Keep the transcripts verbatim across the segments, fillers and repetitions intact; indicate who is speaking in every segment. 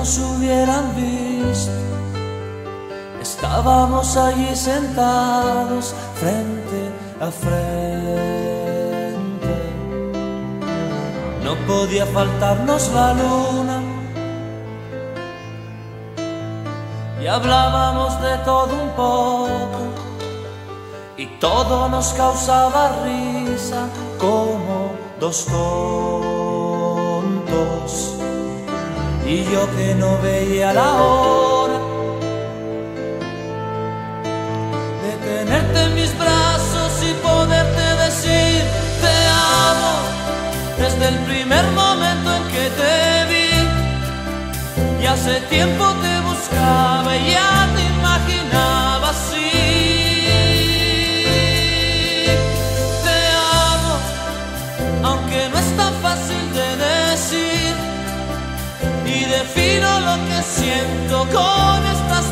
Speaker 1: nos hubieran visto. Estábamos allí sentados frente a frente. No podía faltarnos la luna y hablábamos de todo un poco, y todo nos causaba risa como dos tontos. Y yo que no veía la hora de tenerte en mis brazos y poderte decir te amo desde el primer momento en que te vi. Y hace tiempo te buscaba y ya te imaginaba así. Te amo, aunque no es tan fácil de decir, y defino lo que siento con estas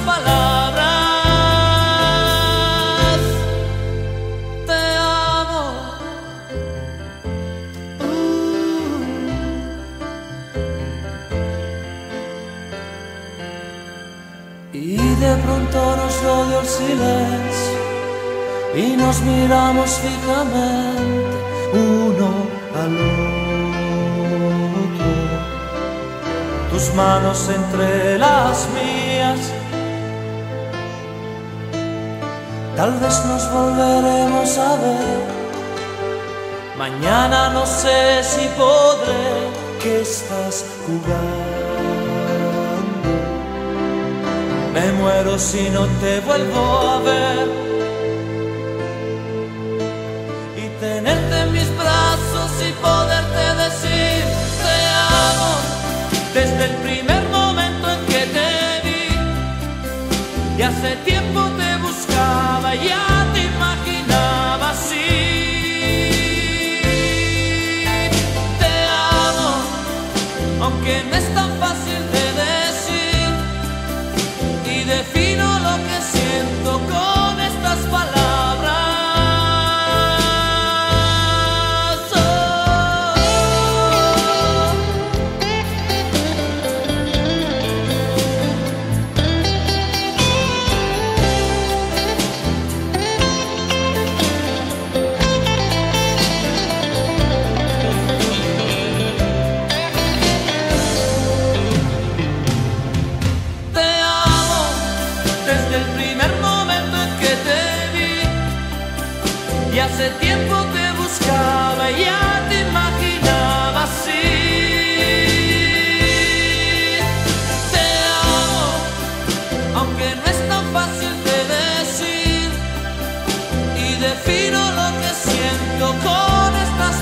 Speaker 1: palabras. Te amo. uh. Y de pronto nos rodeó el silencio y nos miramos fijamente uno al otro, tus manos entre las mías. Tal vez nos volveremos a ver. Mañana no sé si podré. ¿Qué estás jugando? Me muero si no te vuelvo a ver. Y tenerte en mis brazos y poderte decir te amo desde el primer momento en que te vi. Y hace tiempo te buscaba y ya te imaginaba así. Te amo, aunque no es tan fácil de decir, y defino lo que siento con estas palabras. Y hace tiempo te buscaba y ya te imaginaba así. Te amo, aunque no es tan fácil de decir, y defino lo que siento con estas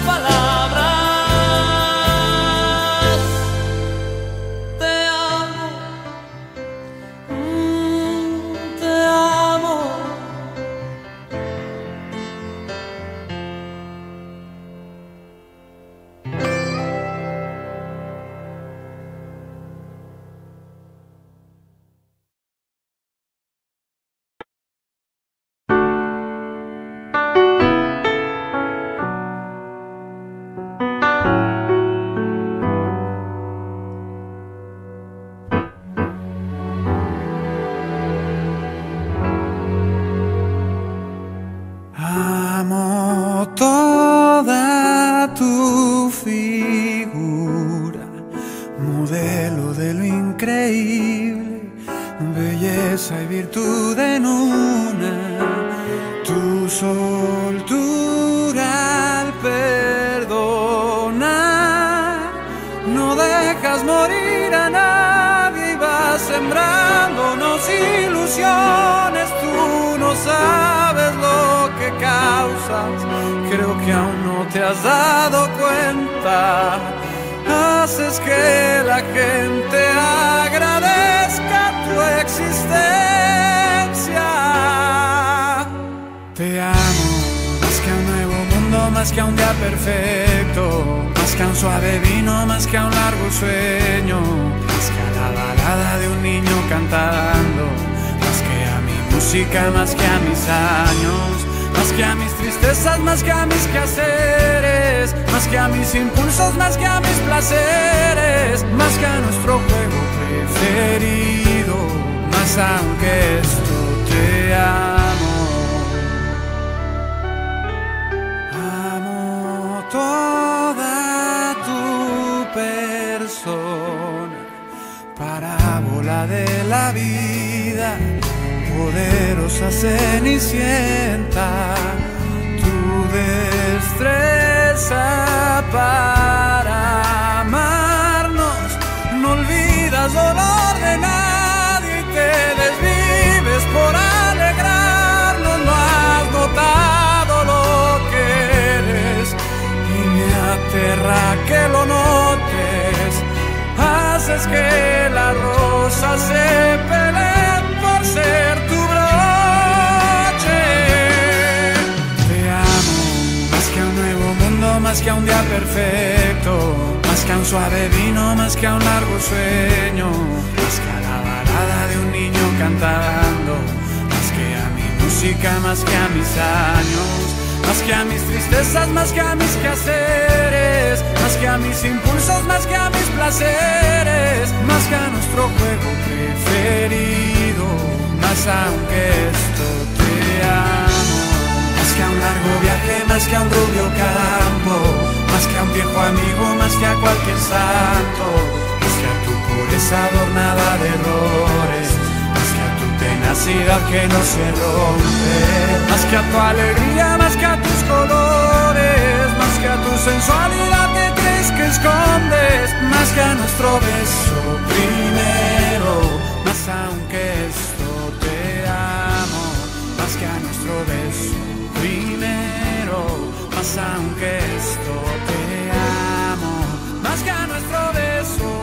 Speaker 1: palabras. Te amo, mm, te amo.
Speaker 2: Amo toda tu figura, modelo de lo increíble, belleza y virtud en una. Tu soltura al perdonar, no dejas morir a nadie y vas sembrándonos ilusiones. Tú no sabes lo que causas, creo que aún no te has dado cuenta. Haces que la gente agradezca tu existencia. Te amo, más que a un nuevo mundo, más que a un día perfecto, más que a un suave vino, más que a un largo sueño, más que a la balada de un niño cantando, más que a mi música, más que a mis años, más que a mis tristezas, más que a mis quehaceres, más que a mis impulsos, más que a mis placeres, más que a nuestro juego preferido, más aunque esto te amo. Amo toda tu persona, parábola de la vida, poderosa cenicienta, tu destreza para amarnos, no olvidas dolor de nadie y te desvives por alegrarnos, no has notado lo que eres y me aterra que lo notes, haces que las rosas se peleen por ser tu broche. Te amo más que a un nuevo mundo, más que a un día perfecto, más que a un suave vino, más que a un largo sueño, más que a la balada de un niño cantando, más que a mi música, más que a mis años, más que a mis tristezas, más que a mis quehaceres, más que a mis impulsos, más que a mis placeres, más que a nuestro juego preferido, más aunque esto te amo, más que a un largo viaje, más que a un rubio campo, más que a un viejo amigo, más que a cualquier santo, más que a tu pureza adornada de errores, más que a tu tenacidad que no se rompe, más que a tu alegría, más que a tus colores, más que a tu sensualidad que crees que escondes, más que a nuestro beso primero, más aunque esto te amo, más que a nuestro beso primero, más aunque esto te amo, más que a nuestro beso